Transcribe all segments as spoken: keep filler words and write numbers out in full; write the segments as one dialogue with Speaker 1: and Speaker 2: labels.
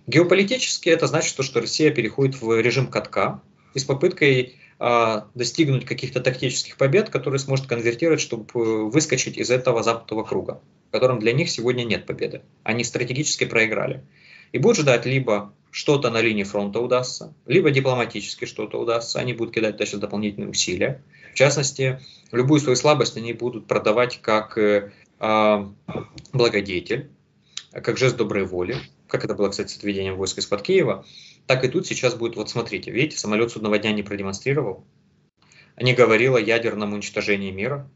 Speaker 1: Геополитически это значит, что Россия переходит в режим катка и с попыткой а, достигнуть каких-то тактических побед, которые сможет конвертировать, чтобы выскочить из этого замкнутого круга, в котором для них сегодня нет победы. Они стратегически проиграли. И будут ждать либо что-то на линии фронта удастся, либо дипломатически что-то удастся. Они будут кидать дальше дополнительные усилия. В частности, любую свою слабость они будут продавать как э, э, благодетель, как жест доброй воли, как это было, кстати, с отведением войск из-под Киева, так и тут сейчас будет, вот смотрите, видите, самолет судного дня не продемонстрировал, не говорил о ядерном уничтожении мира,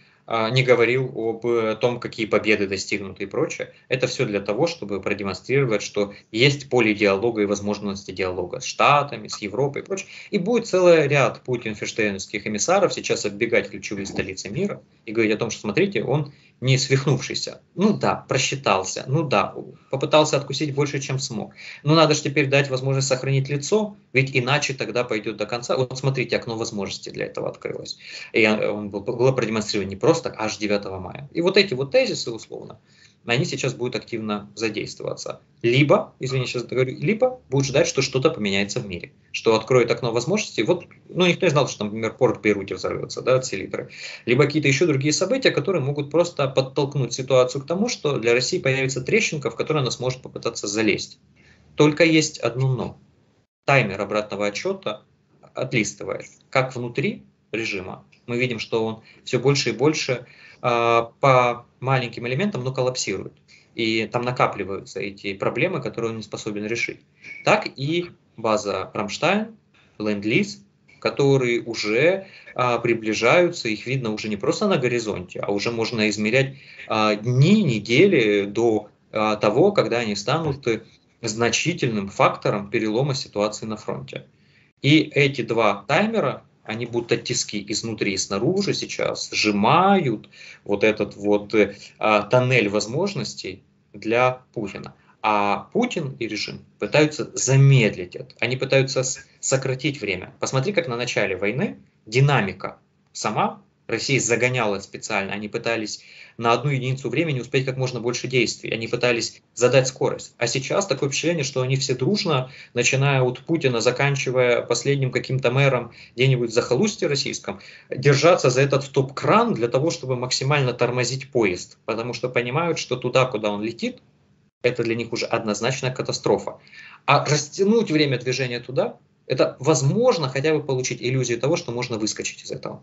Speaker 1: не говорил об том, какие победы достигнуты и прочее. Это все для того, чтобы продемонстрировать, что есть поле диалога и возможности диалога с Штатами, с Европой и прочее. И будет целый ряд путин-ферштейновских эмиссаров сейчас оббегать ключевые столицы мира и говорить о том, что, смотрите, он не свихнувшийся. Ну да, просчитался, ну да, попытался откусить больше, чем смог. Но надо же теперь дать возможность сохранить лицо, ведь иначе тогда пойдет до конца. Вот смотрите, окно возможностей для этого открылось. И он был, было продемонстрировано не просто аж девятого мая. И вот эти вот тезисы, условно, они сейчас будут активно задействоваться. Либо, извини, сейчас говорю, либо будут ждать, что что-то поменяется в мире, что откроет окно возможностей. Вот, ну, никто не знал, что, например, порт в Бейруте взорвется, да, от селитры. Либо какие-то еще другие события, которые могут просто подтолкнуть ситуацию к тому, что для России появится трещинка, в которую она сможет попытаться залезть. Только есть одно но. Таймер обратного отсчета отлистывает. Как внутри режима, мы видим, что он все больше и больше э, по маленьким элементам, но коллапсирует. И там накапливаются эти проблемы, которые он не способен решить. Так и база Рамштайн, Ленд-Лиз, которые уже а, приближаются, их видно уже не просто на горизонте, а уже можно измерять а, дни, недели до а, того, когда они станут значительным фактором перелома ситуации на фронте. И эти два таймера, они будто тиски изнутри и снаружи сейчас сжимают вот этот вот а, тоннель возможностей для Путина. А Путин и режим пытаются замедлить это. Они пытаются сократить время. Посмотри, как на начале войны динамика сама, Россия загоняла специально. Они пытались на одну единицу времени успеть как можно больше действий. Они пытались задать скорость. А сейчас такое впечатление, что они все дружно, начиная от Путина, заканчивая последним каким-то мэром где-нибудь в захолустье российском, держаться за этот стоп-кран для того, чтобы максимально тормозить поезд. Потому что понимают, что туда, куда он летит, это для них уже однозначно катастрофа. А растянуть время движения туда, это возможно хотя бы получить иллюзию того, что можно выскочить из этого.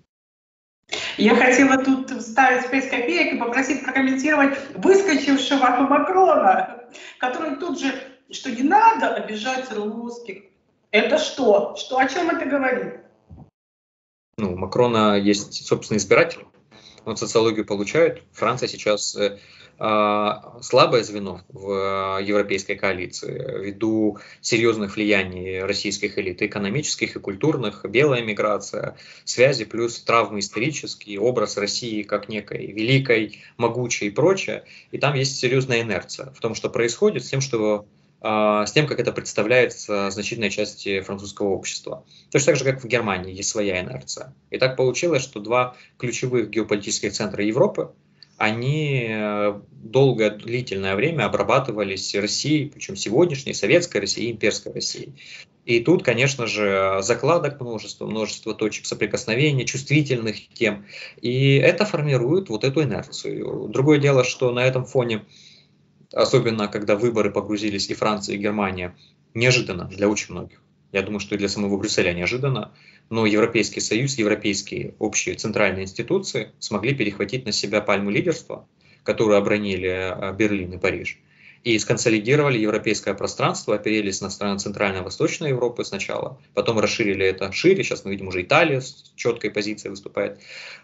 Speaker 2: Я хотела тут вставить пять копеек и попросить прокомментировать выскочившего Макрона, который тут же, что не надо обижать русских. Это что? Что, о чем это говорит?
Speaker 1: Ну, у Макрона есть собственный избиратель. Он социологию получает. Франция сейчас э, слабое звено в европейской коалиции ввиду серьезных влияний российских элит, экономических и культурных, белая миграция, связи, плюс травмы исторические, образ России как некой великой, могучей и прочее. И там есть серьезная инерция в том, что происходит, с тем, что с тем, как это представляется значительной части французского общества. Точно так же, как в Германии, есть своя инерция. И так получилось, что два ключевых геополитических центра Европы, они долгое, длительное время обрабатывались Россией, причем сегодняшней, советской Россией, имперской Россией. И тут, конечно же, закладок множество, множество точек соприкосновения, чувствительных тем. И это формирует вот эту инерцию. Другое дело, что на этом фоне, особенно когда выборы погрузились и Франция, и Германия, неожиданно для очень многих. Я думаю, что и для самого Брюсселя неожиданно, но Европейский Союз, европейские общие центральные институции смогли перехватить на себя пальму лидерства, которую обронили Берлин и Париж, и сконсолидировали европейское пространство, оперелись на страны Центральной и Восточной Европы сначала, потом расширили это шире, сейчас мы видим, уже Италия с четкой позицией выступает.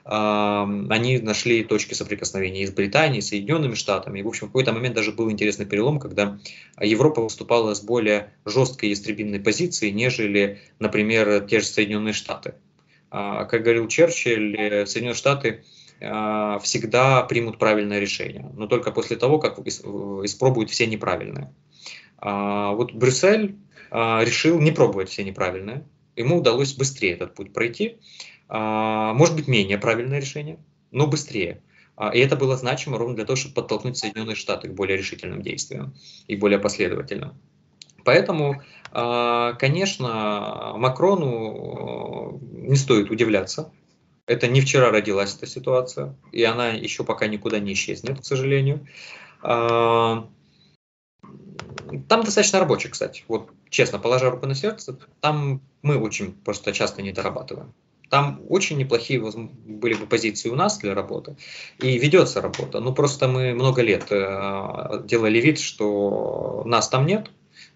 Speaker 1: Они нашли точки соприкосновения и с Британией, и с Соединенными Штатами, и в общем в какой-то момент даже был интересный перелом, когда Европа выступала с более жесткой ястребинной позицией, нежели, например, те же Соединенные Штаты. Как говорил Черчилль, Соединенные Штаты всегда примут правильное решение, но только после того, как испробуют все неправильные. Вот Брюссель решил не пробовать все неправильные, ему удалось быстрее этот путь пройти, может быть менее правильное решение, но быстрее. И это было значимо ровно для того, чтобы подтолкнуть Соединенные Штаты к более решительным действиям и более последовательным. Поэтому, конечно, Макрону не стоит удивляться. Это не вчера родилась эта ситуация, и она еще пока никуда не исчезнет, к сожалению. Там достаточно рабочий, кстати. Вот честно, положа руку на сердце, там мы очень просто часто не дорабатываем. Там очень неплохие были бы позиции у нас для работы, и ведется работа. Ну, просто мы много лет делали вид, что нас там нет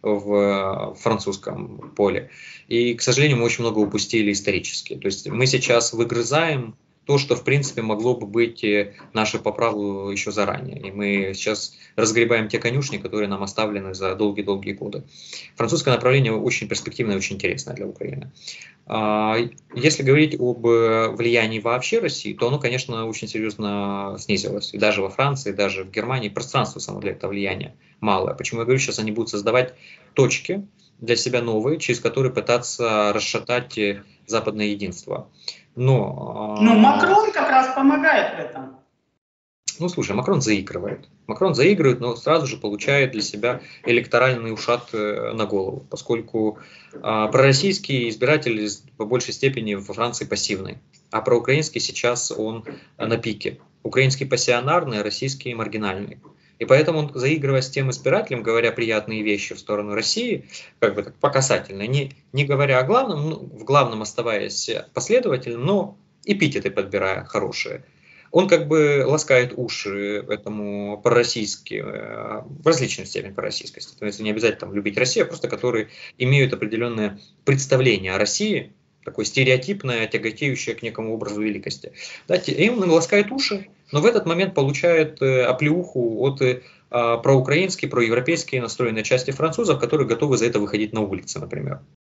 Speaker 1: в французском поле, и, к сожалению, мы очень много упустили исторически. То есть мы сейчас выгрызаем то, что, в принципе, могло бы быть наше по праву еще заранее. И мы сейчас разгребаем те конюшни, которые нам оставлены за долгие-долгие годы. Французское направление очень перспективное и очень интересное для Украины. Если говорить об влиянии вообще России, то оно, конечно, очень серьезно снизилось. И даже во Франции, и даже в Германии пространство само для этого влияния малое. Почему я говорю, сейчас они будут создавать точки для себя новые, через которые пытаться расшатать западное единство. Но,
Speaker 2: Но Макрон как раз помогает в этом.
Speaker 1: Ну, слушай, Макрон заигрывает. Макрон заигрывает, но сразу же получает для себя электоральный ушат на голову, поскольку а, пророссийский избиратель по большей степени во Франции пассивный, а проукраинский сейчас он на пике. Украинский пассионарный, а российский маргинальный. И поэтому он, заигрывая с тем избирателем, говоря приятные вещи в сторону России, как бы так по касательно, не, не говоря о главном, ну, в главном оставаясь последовательным, но эпитеты подбирая хорошие, он как бы ласкает уши этому пророссийски, в различной степени пророссийскости. То есть не обязательно там любить Россию, а просто которые имеют определенное представление о России, такое стереотипное, тяготеющее к некому образу великости. Да, и он ласкает уши, но в этот момент получает оплеуху от проукраинской, проевропейской настроенной части французов, которые готовы за это выходить на улицы, например.